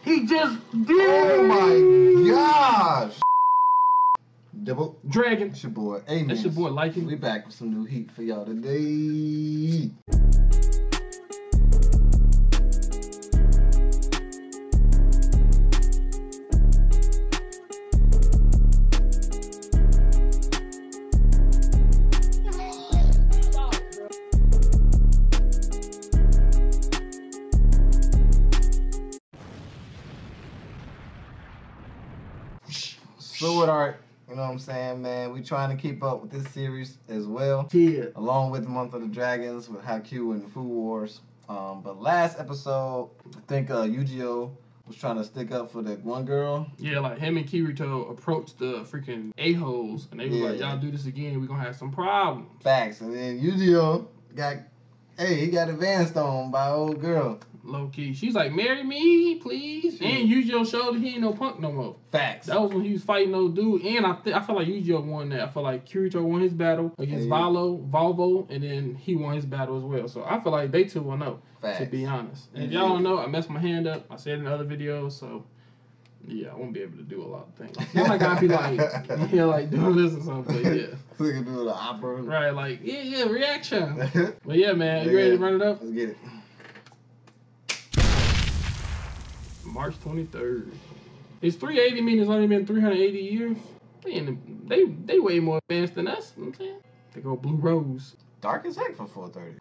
He just did. Oh my gosh. Double Dragon. It's your boy. Amen. That's your boy, Lycan. We back with some new heat for y'all today. So with our, you know what I'm saying, man, we trying to keep up with this series as well. Yeah. Along with the Month of the Dragons with Haikyuu and the Food Wars. But last episode, I think Yu-Gi-Oh! Was trying to stick up for that one girl. Yeah, like him and Kirito approached the freaking a-holes and they were like, Yeah. y'all do this again, we're gonna have some problems. Facts. And then Yu-Gi-Oh! He got advanced on by old girl. Low key. She's like, marry me, please. And Yu-Gi-Oh! Showed that he ain't no punk no more. Facts. That was when he was fighting those dude. And I feel like Yu-Gi-Oh! Won that. I feel like Kirito won his battle against Volvo, and then he won his battle as well. So I feel like they two will know, to be honest. And if y'all don't know, I messed my hand up. I said it in other videos, so yeah, I won't be able to do a lot of things. It's not like I'll be like, yeah, like doing this or something, but yeah. We can do the opera. Right, like, yeah, reaction. But yeah, man, you ready to run it up? Let's get it. March 23rd. It's 380 mean it's only been 380 years. They way more advanced than us. You know what I'm saying? They go Blue Rose. Dark as heck for 4:30.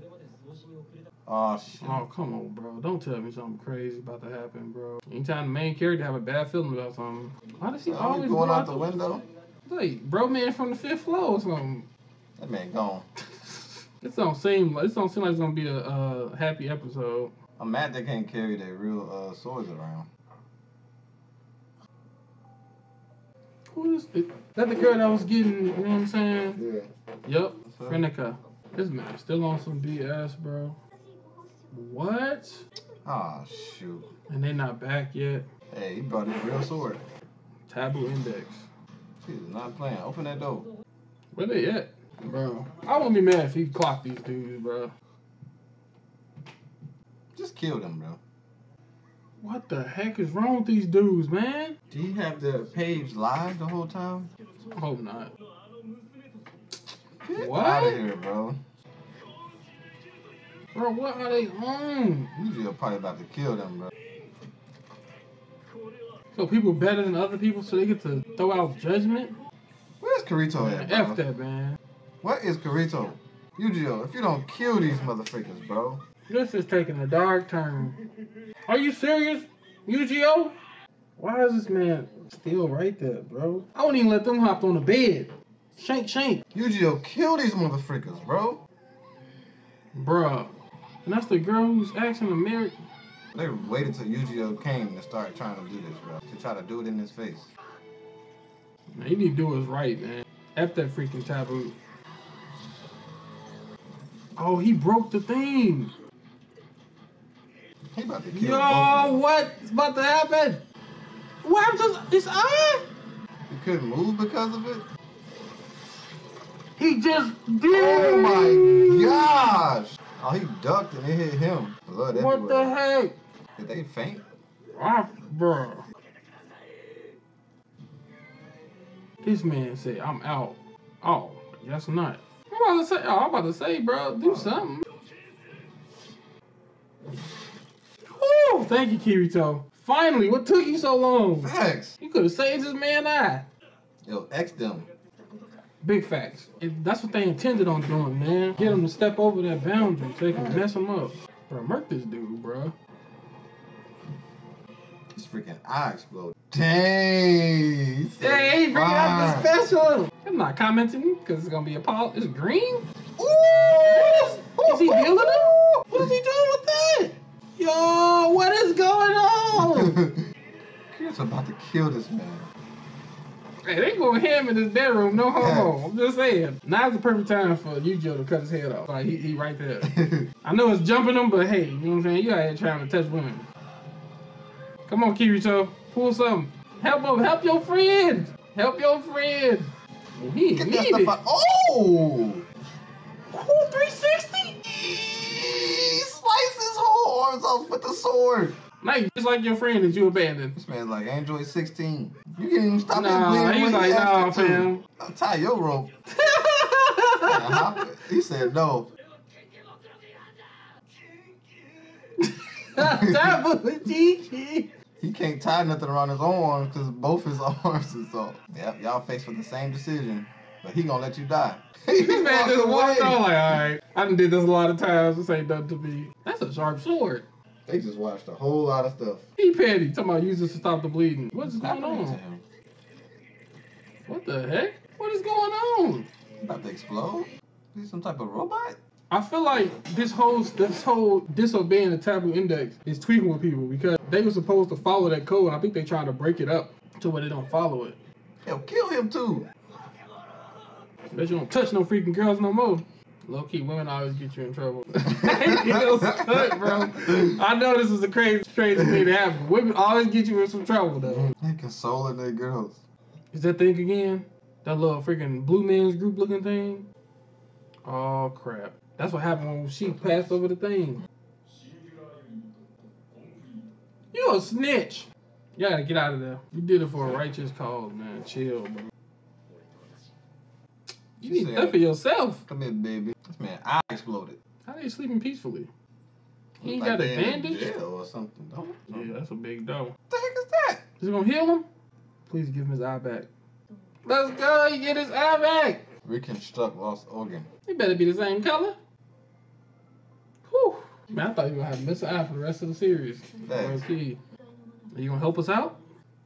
Oh shit. Oh, come on, bro. Don't tell me something crazy about to happen, bro. Anytime the main character have a bad feeling about something, why does he always going go out the window? Like, bro man from the 5th floor or something. That man gone. This don't seem like it's gonna be a happy episode. I'm mad they can't carry their real swords around. Who is it? That the girl that was getting, you know what I'm saying? Yeah. Yup, Frenica. This man still on some BS, bro. What? Oh shoot. And they not back yet. Hey, he brought his real sword. Taboo Index. He's not playing. Open that door. Where they at? Bro. I wouldn't be mad if he clocked these dudes, bro. Just kill them, bro. What the heck is wrong with these dudes, man? Do you have the page live the whole time? I hope not. Get What? out of here, bro. Bro, what are they on? Usually probably about to kill them, bro. So people better than other people so they get to throw out judgment? Where's Kirito at, bro? F that, man. What is Kirito? Yu-Gi-Oh! If you don't kill these motherfuckers, bro. This is taking a dark turn. Are you serious, Yu-Gi-Oh? Why is this man still right there, bro? I wouldn't even let them hop on the bed. Shank. Yu-Gi-Oh! Kill these motherfuckers, bro. Bruh. And that's the girl who's asking to marry. They waited till Yu-Gi-Oh! Came to start trying to do this, bro. To try to do it in his face. Man, you need to do what's right, man. F that freaking taboo. Oh, he broke the thing. He about to kill Yo, what's about to happen? What happened to his eye? He couldn't move because of it? He just did. Oh my gosh! Oh, he ducked and it hit him. Blood What everywhere. the heck? Did they faint? Ah, bro. This man said, I'm out. Oh, guess not. I'm about to say, bro, do something. Woo! Thank you, Kirito. Finally, what took you so long? Facts. You could have saved this man's eye. Yo, X them. Big facts. That's what they intended on doing, man. Get him to step over that boundary so they can mess him up. Bro, murk this dude, bro. His freaking eye exploded. Dang. Hey, he bringing out the special. I'm not commenting because it's gonna be a pause. It's green. Ooh! Is he healing him? What is he doing with that? Yo, what is going on? Kirito's about to kill this man. Hey, they going ham in his bedroom, no homo. I'm just saying. Now's the perfect time for Yu-Gi-Oh! To cut his head off. Like, he right there. I know it's jumping him, but hey, you know what I'm saying? You out here trying to touch women. Come on, Kirito. Pull something. Help your friend. Help your friend. Well, he Get that need stuff it. out. Oh! Ooh, 360? He sliced his whole arms off with the sword. Like, just like your friend that you abandoned. This man's like Android 16. You can't even stop Nah, his bleeding. he's like, nah, fam. I'll tie your rope. He said no. That was Gigi. He can't tie nothing around his own arms because both his arms is off. Yep, y'all faced with the same decision, but he gonna let you die. This man just walked on like, alright, I done did this a lot of times. This ain't nothing to me. That's a sharp sword. They just watched a whole lot of stuff. He petty. Talking about use this to stop the bleeding. What's going on? What the heck? What is going on? About to explode? Is he some type of robot? I feel like this whole disobeying the taboo index is tweaking with people because they were supposed to follow that code. And I think they're trying to break it up to where they don't follow it. Hell, kill him too. Bet you don't touch no freaking girls no more. Low key, women always get you in trouble. Cut, bro. I know this is a crazy thing to happen. Women always get you in some trouble though. They consoling their girls. Is that thing again? That little freaking Blue Man's Group looking thing? Oh crap. That's what happened when she passed over the thing. You a snitch. You gotta get out of there. You did it for a righteous cause, man. Chill, bro. You need that for yourself. Come here, baby. This man eye exploded. How are you sleeping peacefully? He ain't like got a bandage? Jail or something, don't Yeah, that's a big dough. What the heck is that? Is it gonna heal him? Please give him his eye back. Let's go, he get his eye back. Reconstruct lost organ. It better be the same color. Whew. Man, I thought you were gonna have missing eye for the rest of the series. Okay. Are you gonna help us out?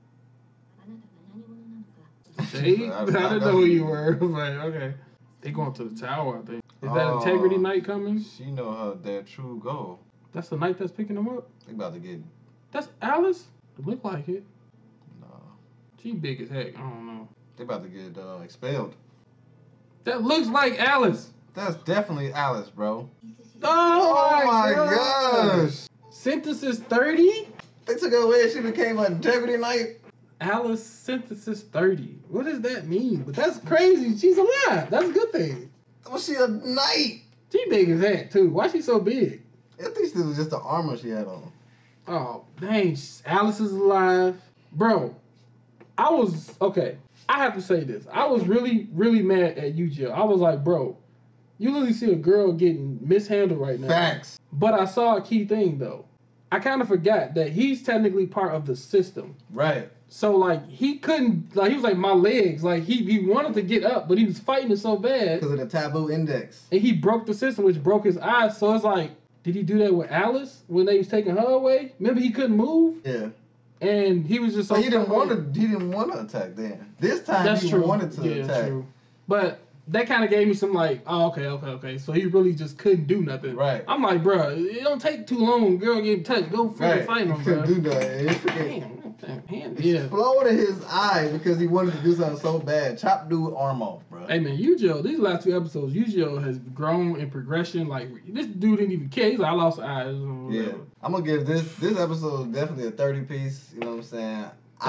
Shade? I didn't know who you were, but okay. They going to the tower, I think. Is that Integrity Knight coming? She know their true goal. That's the knight that's picking them up? They about to get... That's Alice? It look like it. No. She big as heck. I don't know. They about to get expelled. That looks like Alice. That's definitely Alice, bro. Oh my gosh. Synthesis 30? They took her away and she became an Integrity Knight. Alice Synthesis 30. What does that mean? But that's crazy. She's alive. That's a good thing. Was she a knight? She big as heck, too. Why she so big? I think this was just the armor she had on. Oh, dang. Alice is alive. Bro, okay. I have to say this. I was really, really mad at Yu-Gi-Oh! I was like, bro, you literally see a girl getting mishandled right now. Facts. But I saw a key thing, though. I kind of forgot that he's technically part of the system. Right. So, like, he couldn't, like, he was like, my legs. Like, he wanted to get up, but he was fighting it so bad. Because of the taboo index. And he broke the system, which broke his eyes. So it's like, did he do that with Alice when they was taking her away? Remember, he couldn't move? Yeah. And he was just so... He didn't want to attack then. This time he wanted to attack. True. But that kind of gave me some like, oh, okay. So he really just couldn't do nothing. Right. I'm like, bro, it don't take too long. Girl getting touched. Go freaking fight him, bro. Couldn't do nothing. He exploded his eye because he wanted to do something so bad. Chop dude arm off, bro. Hey, man, Yu-Gi-Oh! These last 2 episodes, Yu-Gi-Oh! Has grown in progression. Like, this dude didn't even care. He's like, I lost eyes. Yeah. I'm going to give this episode definitely a 30 piece. You know what I'm saying?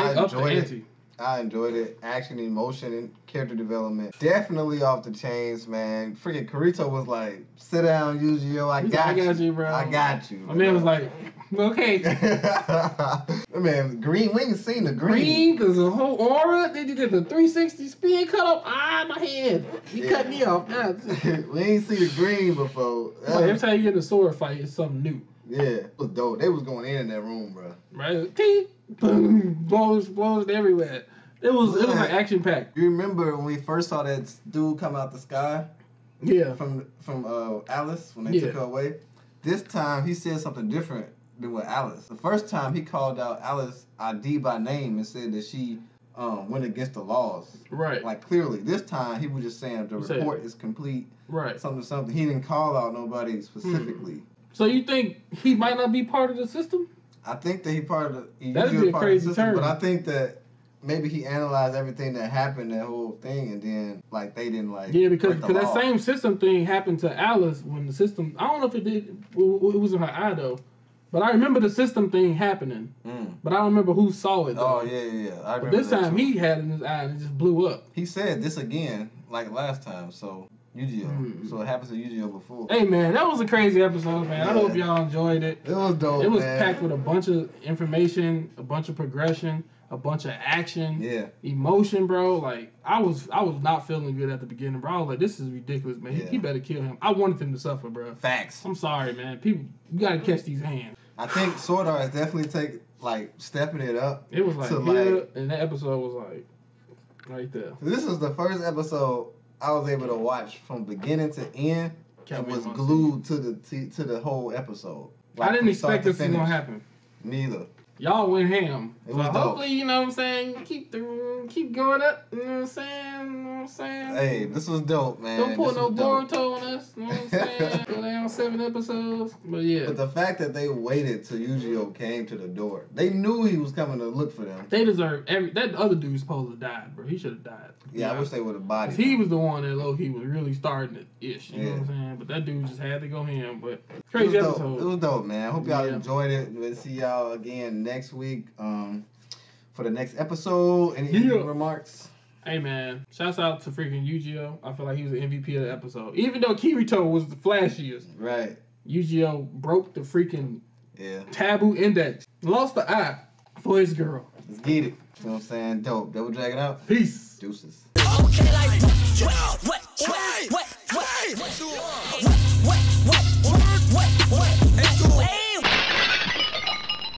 I enjoyed it. Action, emotion, and character development. Definitely off the chains, man. Freaking Kirito was like, sit down, Yu-Gi-Oh! I got you, bro. I got you. My man was like, okay. Man, green, we ain't seen the green. There's a whole aura. Then you did the 360 spin, cut off my head. He cut me off. We ain't seen the green before. Like, every time you get in a sword fight, it's something new. Yeah, it was dope. They was going in that room, bro. Right? Teeth, boom, blows everywhere. It was like action packed. You remember when we first saw that dude come out the sky? Yeah. From Alice when they took her away. This time he said something different than with Alice. The first time he called out Alice ID by name and said that she went against the laws. Right. Like clearly. This time he was just saying the report is complete. Right. Something. He didn't call out nobody specifically. So you think he might not be part of the system? I think that he part of the. That'd be a crazy turn. But I think that maybe he analyzed everything that happened, that whole thing, and then like they didn't like. Yeah, because that same system thing happened to Alice when the system. I don't know if it did. It was in her eye though, but I remember the system thing happening. But I don't remember who saw it though. Oh yeah. But this time he had it in his eye and it just blew up. He said this again like last time, so Yu-Gi-Oh. So it happens to Yu-Gi-Oh before. Hey man, that was a crazy episode, man. I hope y'all enjoyed it. It was dope. It was packed with a bunch of information, a bunch of progression, a bunch of action, emotion, bro. Like I was not feeling good at the beginning, bro. I was like, this is ridiculous, man. He better kill him. I wanted him to suffer, bro. Facts. I'm sorry, man. People, you gotta catch these hands. I think Sword Art is definitely stepping it up. It was like here, and that episode was like right there. This was the first episode I was able to watch from beginning to end. And was glued to the whole episode. Like, I didn't expect this was gonna happen. Neither. Y'all went ham. It was hopefully, you know what I'm saying, keep going up, you know what I'm saying? Hey, this was dope, man. Don't put no Boruto on us, you know what I'm saying? Go down 7 episodes. But yeah. But the fact that they waited till Yu-Gi-Oh came to the door. They knew he was coming to look for them. They deserve that other dude supposed to die, bro. He should have died. Yeah, I wish they would have bodied him. He was the one that low-key was really starting it ish, you know what I'm saying? But that dude just had to go ham. But crazy episode. It was dope, man. I hope y'all enjoyed it. We'll see y'all again next week for the next episode. Any remarks? Hey man, shouts out to freaking Yu-Gi-Oh! I feel like he was the MVP of the episode. Even though Kirito was the flashiest. Right. Yu-Gi-Oh! Broke the freaking taboo index. Lost the eye for his girl. Let's get it. You know what I'm saying? Dope. Double Dragon out. Peace. Deuces. Okay, like,